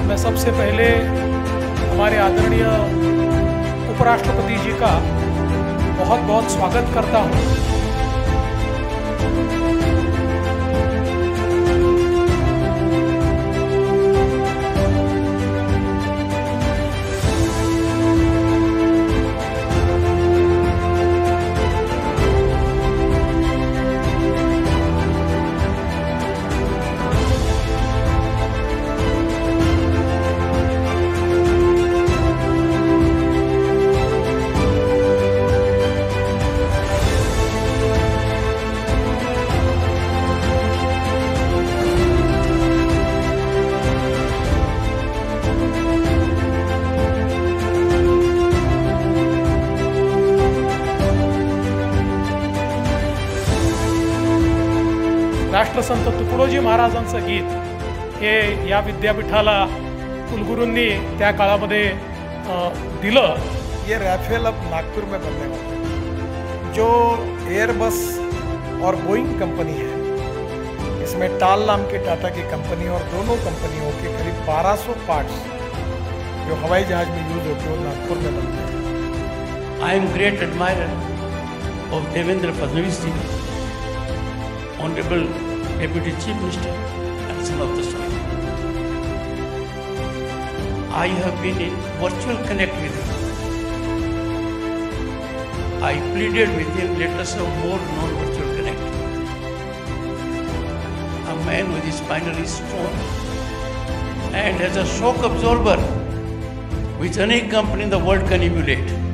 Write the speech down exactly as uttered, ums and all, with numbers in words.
मैं सबसे पहले हमारे आदरणीय उपराष्ट्रपति जी का बहुत बहुत स्वागत करता हूँ। राष्ट्रसंत तुकडोजी महाराजांचं गीत हे या विद्यापीठाला कुलगुरूंनी त्या काळामध्ये दिलं। ये राफेल अब नागपुर में बनने वाला है, जो एयरबस और बोइंग कंपनी है, इसमें टाल नाम की टाटा की कंपनी और दोनों कंपनियों के करीब बारह सौ पार्ट्स जो हवाई जहाज में यूज होते हैं नागपुर में बनते हैं। I am great admirer of Devendra Fadnavis ji, Honorable Deputy Chief Minister and son of the soil. I have been in virtual connect with him. I pleaded with him, let us have more non-virtual connect. A man with his spinal is strong and has a shock absorber which any company in the world can emulate.